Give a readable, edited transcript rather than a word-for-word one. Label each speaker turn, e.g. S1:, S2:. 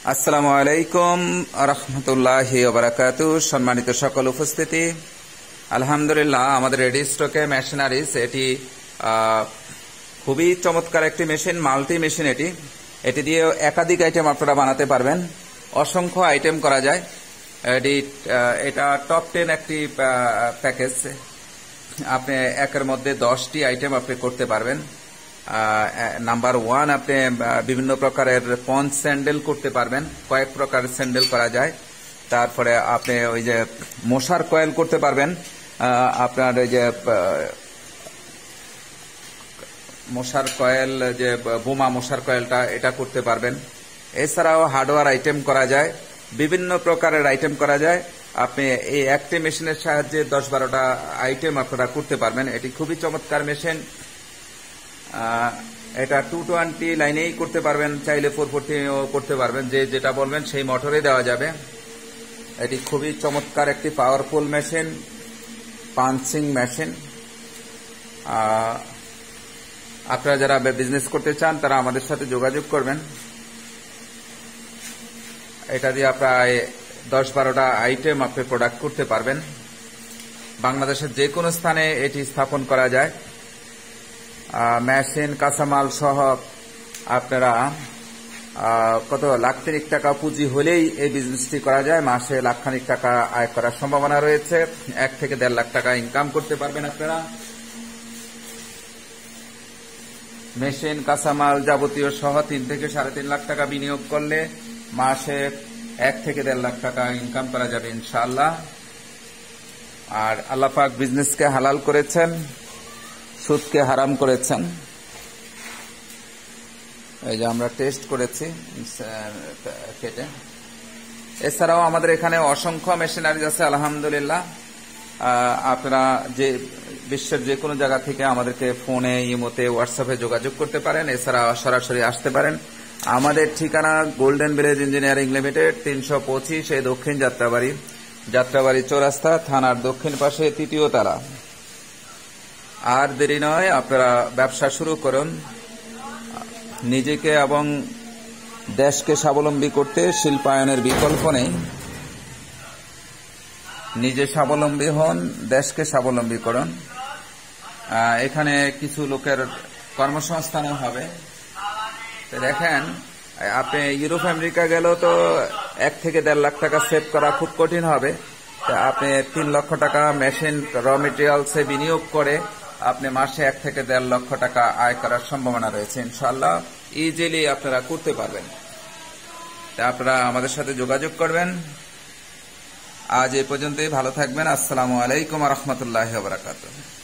S1: আসসালামু আলাইকুম রহমতুল্লাহি ওয়া বারাকাতুহু। সম্মানিত সকল উপস্থিতি, আলহামদুলিল্লাহ আমাদের রেডি স্টকে মেশিনারিজ এটি খুবই চমৎকার একটি মেশিন, মাল্টি মেশিন। এটি দিয়ে একাধিক আইটেম আপনারা বানাতে পারবেন, অসংখ্য আইটেম করা যায়। এটা টপ 10 একটি প্যাকেজ। আপনি একের মধ্যে 10টি আইটেম আপনি করতে পারবেন। নাম্বার 1, আপনি বিভিন্ন প্রকারের পঞ্চ স্যান্ডেল করতে পারবেন, কয়েক প্রকারের স্যান্ডেল করা যায়। তারপরে আপনি ওই যে মশার কয়েল করতে পারবেন, আপনার ওই যে মশার কয়েল, যে বোমা মশার কয়েলটা, এটা করতে পারবেন। এছাড়াও হার্ডওয়্যার আইটেম করা যায়, বিভিন্ন প্রকারের আইটেম করা যায়। আপনি এই একটি মেশিনের সাহায্যে 10-12টা আইটেম আপনারা করতে পারবেন। এটি খুবই চমৎকার মেশিন। এটা 220 লাইনেই করতে পারবেন, চাইলে 440 করতে পারবেন, যে যেটা বলবেন সেই মোটরে দেওয়া যাবে। এটি খুবই চমৎকার একটি পাওয়ারফুল মেশিন, পাঞ্চিং মেশিন। আপনারা যারা বিজনেস করতে চান তারা আমাদের সাথে যোগাযোগ করবেন। এটা দিয়ে প্রায় 10-12টা আইটেম আপনি প্রোডাক্ট করতে পারবেন। বাংলাদেশের যে কোনো স্থানে এটি স্থাপন করা যায়। মেশিন কাঁচামাল সহ আপনারা কত লাখ তিনেক টাকা পুঁজি হলেই এই বিজনেসটি করা যায়। মাসে লাখখানিক টাকা আয় করার সম্ভাবনা রয়েছে। 1 থেকে 1.5 লাখ টাকা ইনকাম করতে পারবেন আপনারা। মেশিন কাঁচামাল যাবতীয় সহ 3 থেকে 3.5 লাখ টাকা বিনিয়োগ করলে মাসে 1 থেকে 1.5 লাখ টাকা ইনকাম করা যাবে ইনশাআল্লাহ। আর আল্লাহ পাক বিজনেসকে হালাল করেছেন, সুদকে হারাম করেছেন। এই যে আমরা টেস্ট করেছি কেটে। এছাড়াও আমাদের এখানে অসংখ্য মেশিনারিজ আছে আলহামদুলিল্লাহ। আপনারা যে বিশ্বের যে কোনো জায়গা থেকে আমাদেরকে ফোনে, ইমোতে, হোয়াটসঅ্যাপে যোগাযোগ করতে পারেন। এছাড়া সরাসরি আসতে পারেন। আমাদের ঠিকানা গোল্ডেন ভিলেজ ইঞ্জিনিয়ারিং লিমিটেড, 325, এই দক্ষিণ যাত্রাবাড়ি চৌরাস্তা, থানার দক্ষিণ পাশে 3য় তলা। আর দেরি নয়, আপনারা ব্যবসা শুরু করুন। নিজেকে এবং দেশকে স্বাবলম্বী করতে শিল্পায়নের বিকল্প নেই। নিজে স্বাবলম্বী হন, দেশকে স্বাবলম্বী করুন। এখানে কিছু লোকের কর্মসংস্থানও হবে। দেখেন, আপনি ইউরোপ আমেরিকা গেলেও তো 1 থেকে 1.5 লাখ টাকা সেভ করা খুব কঠিন হবে। আপনি 3 লক্ষ টাকা মেশিন র মেটেরিয়ালসে বিনিয়োগ করে আপনি মাসে 1 থেকে 1.5 লক্ষ টাকা আয় করার সম্ভাবনা রয়েছে ইনশাআল্লাহ। ইজিলি আপনারা করতে পারবেন। আপনারা আমাদের সাথে যোগাযোগ করবেন। আজ এই পর্যন্তই। ভালো থাকবেন। আসসালামু আলাইকুম ওয়া রাহমাতুল্লাহি ওয়া বারাকাতুহু।